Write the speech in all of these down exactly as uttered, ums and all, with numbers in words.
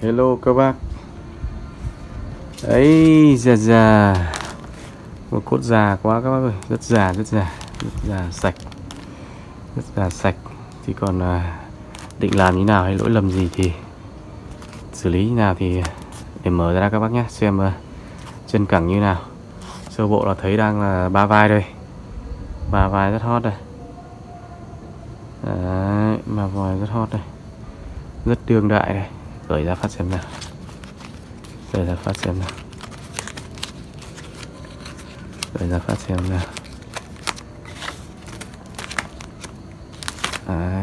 Hello các bác. Ấy già già, một cốt già quá các bác ơi, rất già rất già, rất già sạch, rất già sạch. Thì còn à, định làm như nào hay lỗi lầm gì thì xử lý như nào thì để mở ra các bác nhé, xem uh, chân cẳng như nào. Sơ bộ là thấy đang là ba vai đây, ba vai rất hot đây. Đấy, ba vai rất hot đây, rất đương đại đây. Cởi ra phát xem nào, cởi ra phát xem nào, cởi ra phát xem nào. Đấy,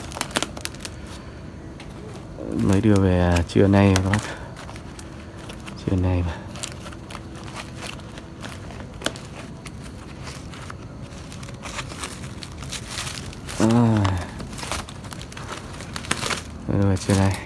mới đưa về trưa nay các bác, trưa nay mà. À, mới đưa về trưa nay.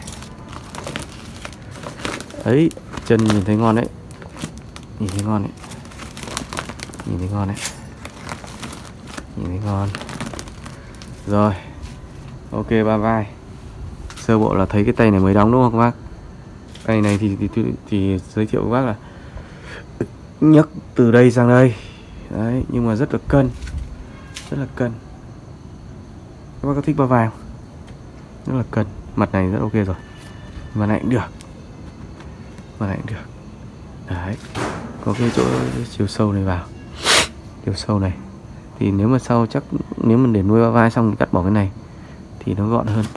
Ấy, chân nhìn thấy ngon đấy, nhìn thấy ngon đấy, nhìn thấy ngon đấy, nhìn thấy ngon. Rồi, ok, ba vai. Sơ bộ là thấy cái tay này mới đóng đúng không các bác? Tay này thì thì, thì, thì giới thiệu các bác là nhấc từ đây sang đây. Đấy, nhưng mà rất là cân, rất là cân. Các bác có thích ba vai không? Rất là cân. Mặt này rất ok rồi, mặt này cũng được, mặt này cũng được. Đấy, có cái chỗ cái chiều sâu này vào, chiều sâu này thì nếu mà sau chắc nếu mình để nuôi ba vai xong cắt bỏ cái này thì nó gọn hơn.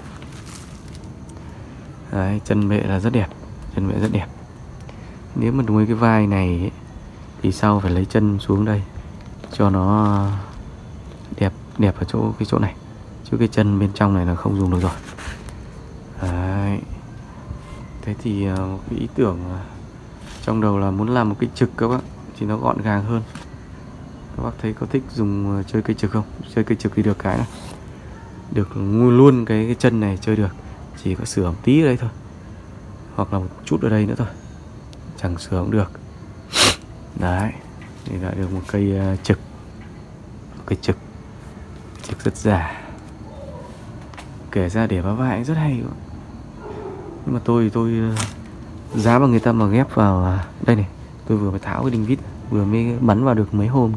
Đấy, chân bệ là rất đẹp, chân bệ rất đẹp. Nếu mà nuôi cái vai này ấy, thì sau phải lấy chân xuống đây cho nó đẹp, đẹp ở chỗ cái chỗ này, chứ cái chân bên trong này là không dùng được rồi. Đấy, thế thì cái ý tưởng trong đầu là muốn làm một cái trực các bác, thì nó gọn gàng hơn. Các bác thấy có thích dùng chơi cây trực không? Chơi cây trực thì được cái này, được ngu luôn cái, cái chân này chơi được, chỉ có sửa một tí ở đây thôi, hoặc là một chút ở đây nữa thôi, chẳng sửa cũng được. Đấy, thì đã được một cây uh, trực, một cây trực, trực rất già. Kể ra để ba vai rất hay, nhưng mà tôi tôi uh, giá mà người ta mà ghép vào uh, đây này, tôi vừa mới tháo cái đinh vít, vừa mới bắn vào được mấy hôm.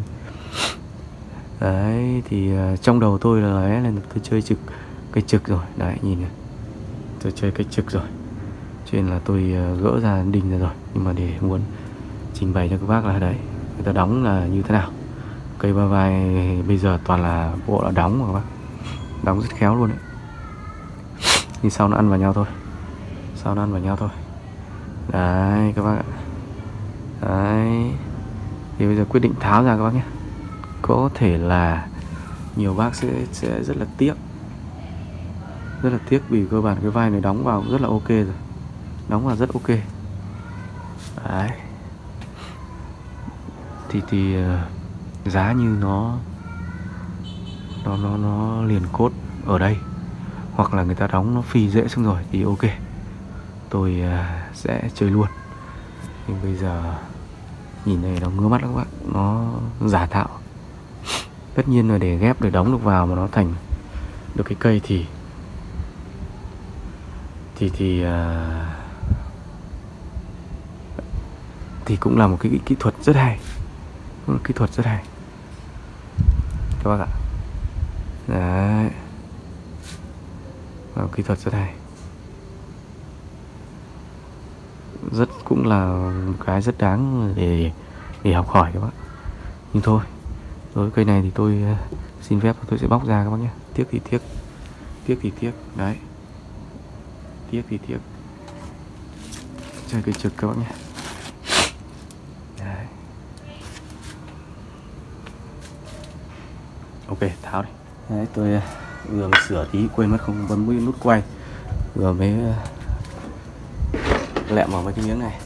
Đấy, thì uh, trong đầu tôi là ấy là tôi chơi trực, cây trực rồi. Đấy, nhìn này, tôi chơi cây trực rồi, cho nên là tôi uh, gỡ ra đinh ra rồi. Nhưng mà để muốn trình bày cho các bác là đấy, người ta đóng là như thế nào. Cây ba vai bây giờ toàn là bộ là đóng mà các bác, đóng rất khéo luôn đấy. Nhưng sau nó ăn vào nhau thôi, sau nó ăn vào nhau thôi. Đấy các bác ạ. Đấy, thì bây giờ quyết định tháo ra các bác nhé. Có thể là nhiều bác sẽ sẽ rất là tiếc, rất là tiếc vì cơ bản cái vai này đóng vào rất là ok rồi, đóng vào rất ok. Đấy, thì thì giá như nó nó nó nó liền cốt ở đây, hoặc là người ta đóng nó phi dễ xuống rồi thì ok, tôi sẽ chơi luôn. Nhưng bây giờ nhìn này nó ngứa mắt các bạn, nó giả tạo. Tất nhiên là để ghép để đóng được vào mà nó thành được cái cây thì thì thì uh, thì cũng là một cái kỹ thuật rất hay, một kỹ thuật rất hay các bác ạ. Đấy, một kỹ thuật rất hay, rất cũng là một cái rất đáng để để học hỏi các bác. Nhưng thôi, đối với cây này thì tôi uh, xin phép tôi sẽ bóc ra các bác nhé. Tiếc thì tiếc, tiếc thì tiếc. Đấy, tiếc thì tiếc. Chơi cây trực các bác nhé. Đấy, ok, tháo đi. Đấy, tôi uh, vừa mới sửa tí, quên mất không bấm mũi nút quay, vừa mới uh, lẹm vào mấy cái miếng này.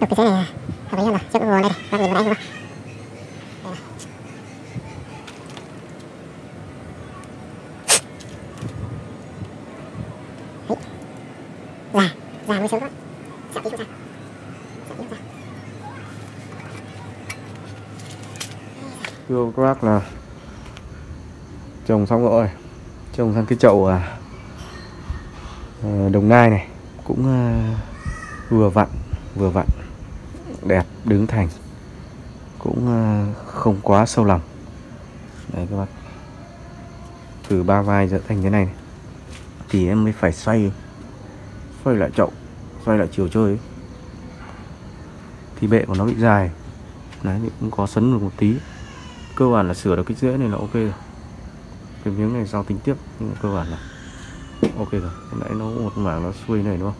tục cái này hợp lý hơn rồi. Trước cái nguồn đây này, bác nhìn vào đây không? Già, già mới sướng quá. Chạm tí không sao. Chạm tí không sao. Thưa các bác là trồng xong rồi, trồng sang cái chậu à, Đồng Nai này cũng à, vừa vặn vừa vặn đẹp, đứng thành cũng à, không quá sâu lòng. Đấy các bác, từ ba vai dẫn thành thế này, này thì em mới phải xoay xoay lại chậu, xoay lại chiều chơi ấy. Thì bệ của nó bị dài đấy, thì cũng có sấn được một tí. Cơ bản là sửa được cái rễ này là ok rồi. Cái miếng này sau tính tiếp, nhưng mà cơ bản là ok rồi. Hôm nãy nó một mảng nó xuôi này đúng không?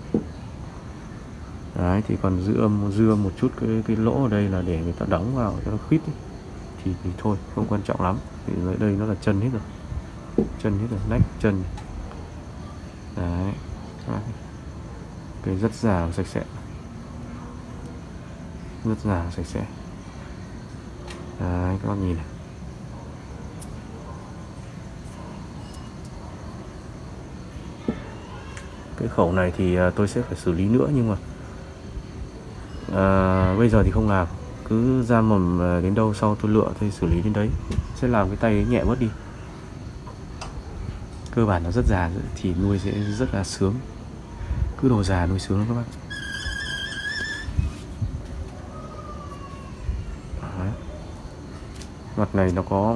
Đấy, thì còn dưa dưa một chút cái cái lỗ ở đây là để người ta đóng vào cho nó khít ấy. Thì, thì thôi không quan trọng lắm. Thì ở đây nó là chân hết rồi, chân hết rồi, nách chân. Đấy, cái rất già sạch sẽ, rất già sạch sẽ. Đấy, các bác nhìn này. Cái khẩu này thì tôi sẽ phải xử lý nữa, nhưng mà à, bây giờ thì không làm. Cứ ra mầm đến đâu sau tôi lựa tôi xử lý đến đấy. Sẽ làm cái tay ấy nhẹ bớt đi. Cơ bản nó rất già thì nuôi sẽ rất là sướng. Cứ đồ già nuôi sướng lắm các bác. Đấy. Mặt này nó có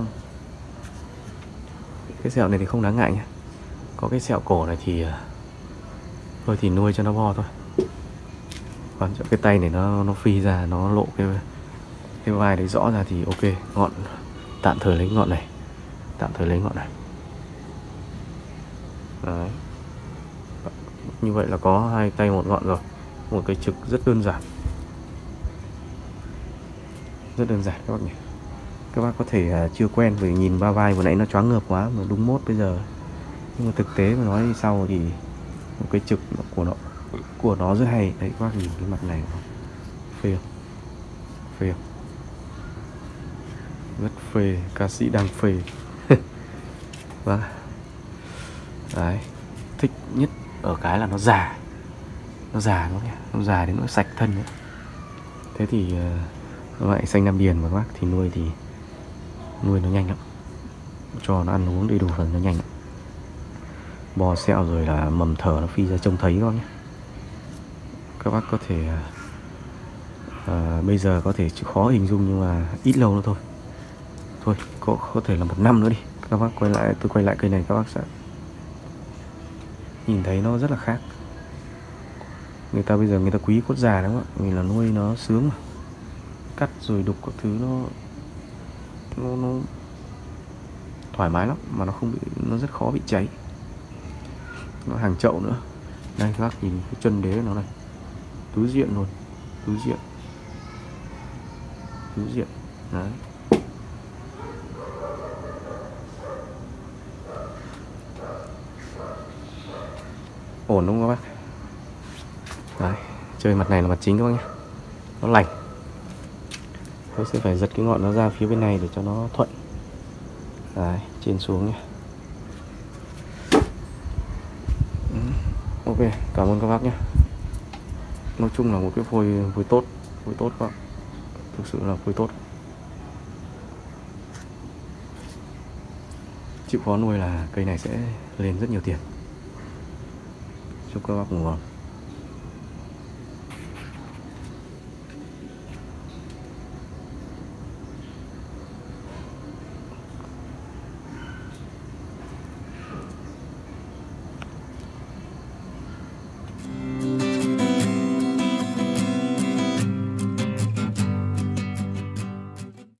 cái sẹo này thì không đáng ngại nhé. Có cái sẹo cổ này thì thôi thì nuôi cho nó bo thôi. Còn cái tay này nó nó phi ra, nó lộ cái cái vai đấy rõ ra thì ok. Ngọn tạm thời lấy ngọn này, tạm thời lấy ngọn này. Đấy. Như vậy là có hai tay một ngọn rồi. Một cái trực rất đơn giản, rất đơn giản các bác nhỉ. Các bác có thể uh, chưa quen vì nhìn ba vai vừa nãy nó choáng ngợp quá mà đúng mốt bây giờ. Nhưng mà thực tế mà nói sau thì một cái trực của nó của nó rất hay. Đấy các bác nhìn cái mặt này không? Phê không? Phê không? Rất phê, ca sĩ đang phê. Vâng. Đấy, thích nhất ở cái là nó già. Nó già nó nhỉ, nó già đến nỗi sạch thân nữa. Thế thì uh, loại xanh Nam Điền mà các bác thì nuôi thì nuôi nó nhanh lắm. Cho nó ăn uống đầy đủ phần nó nhanh lắm. Bò sẹo rồi là mầm thở nó phi ra trông thấy không nhé. Các bác có thể uh, bây giờ có thể khó hình dung nhưng mà ít lâu nữa thôi. Thôi có, có thể là một năm nữa đi. Các bác quay lại, tôi quay lại cây này các bác sẽ nhìn thấy nó rất là khác. Người ta bây giờ người ta quý cốt già đúng không ạ? Vì là nuôi nó sướng mà. Cắt rồi đục các thứ nó nó, nó thoải mái lắm, mà nó không bị, nó rất khó bị cháy. Nó hàng chậu nữa. Đây các bác nhìn cái chân đế của nó này, tứ diện luôn, tứ diện, tứ diện. Đấy. Ổn đúng không các bác? Đấy, chơi mặt này là mặt chính các bác nhé. Nó lành. Tôi sẽ phải giật cái ngọn nó ra phía bên này để cho nó thuận. Đấy, trên xuống nhé. Ok, cảm ơn các bác nhé. Nói chung là một cái phôi phôi tốt, phôi tốt các bác. Thực sự là phôi tốt. Chịu khó nuôi là cây này sẽ lên rất nhiều tiền. Chúc các bác ngủ ngon.